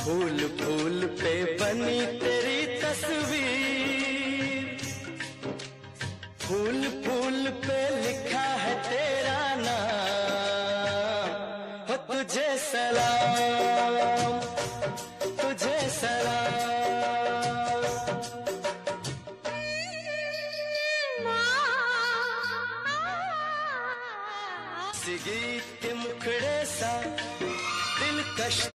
फूल फूल पे बनी तेरी तस्वीर, फूल फूल पे लिखा है तेरा नाम। हो तुझे सलाम, तुझे सलाम। इस गीत के मुखड़े सा दिलकश